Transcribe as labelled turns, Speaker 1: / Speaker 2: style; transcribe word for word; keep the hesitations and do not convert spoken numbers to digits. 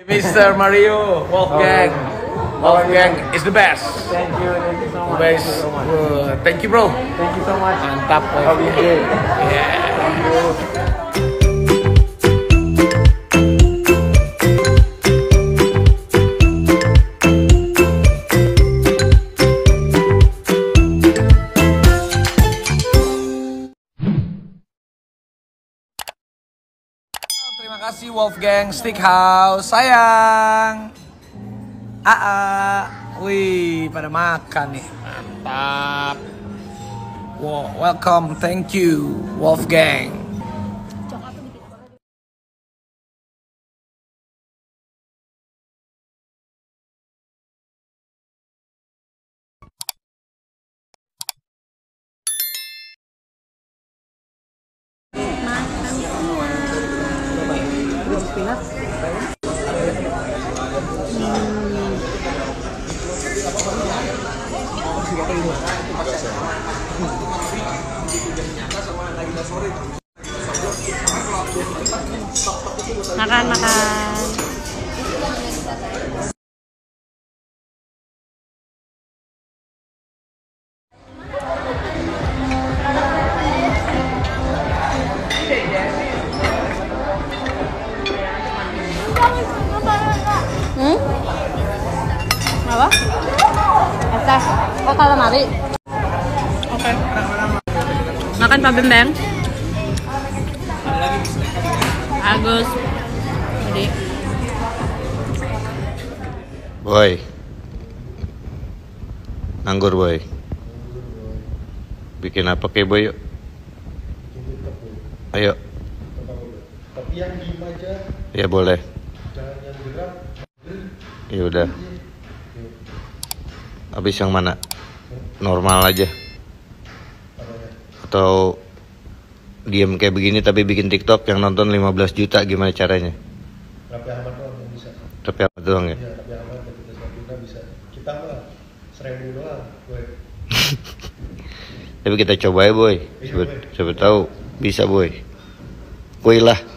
Speaker 1: Mister Mario, Wolfgang. Wolfgang is the best.
Speaker 2: Thank you, thank you so much.
Speaker 1: Best.
Speaker 2: Thank you so much.
Speaker 1: Uh, thank you, bro.
Speaker 2: Thank you so much.
Speaker 1: Mantap.
Speaker 2: How are you doing?
Speaker 1: Yeah.
Speaker 2: Thank you.
Speaker 1: Terima kasih Wolfgang Steakhouse, sayang. Aa, wih, pada makan nih, mantap. Wow, welcome, thank you, Wolfgang.
Speaker 3: Makan, makan. Hmm? Apa? Estes. Oh, calamari. Oke. Okay. Makan Pak Bembeng. Agus. Jadi.
Speaker 4: Boy. Nganggur, boy. Bikin apa ke boy yuk? Ayo.
Speaker 5: Tapi yang diem aja.
Speaker 4: Ya boleh.
Speaker 5: Jangan yang gerak.
Speaker 4: Ya udah. Habis yang mana? Normal aja. Atau diem kayak begini tapi bikin TikTok yang nonton lima belas juta, gimana caranya?
Speaker 5: Raffi Ahmad doang yang bisa.
Speaker 4: Raffi Ahmad doang ya?
Speaker 5: Iya, Raffi Ahmad dan Nagita Slavina bisa. Kita mah seribu doang, boy.
Speaker 4: Tapi kita coba ya boy. Siapa, siapa tahu bisa boy. Boy lah.